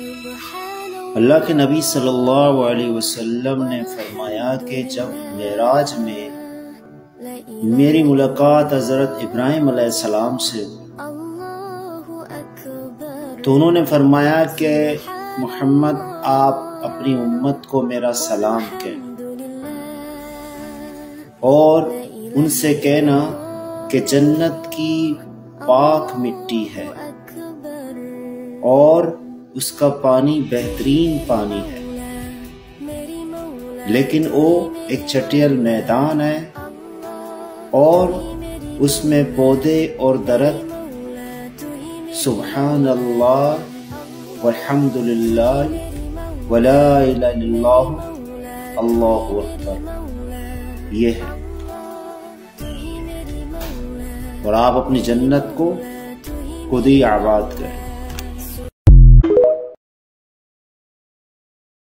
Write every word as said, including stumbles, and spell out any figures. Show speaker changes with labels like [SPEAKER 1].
[SPEAKER 1] اللہ کے نبی صلی اللہ علیہ وسلم نے فرمایا کہ جب معراج میں میری ملاقات حضرت ابراہیم علیہ السلام سے تو انہوں نے فرمایا کہ محمد آپ اپنی امت کو میرا سلام کہیں اور ان سے کہنا کہ جنت کی پاک مٹی ہے اور اس کا پانی بہترین پانی ہے، لیکن وہ ایک چٹیل میدان ہے اور اس میں پودے اور درخت سبحان اللہ والحمد للہ ولا الہ الا اللہ اللہ اکبر یہ ہے، اور آپ اپنی جنت کو خود ہی آباد کریں۔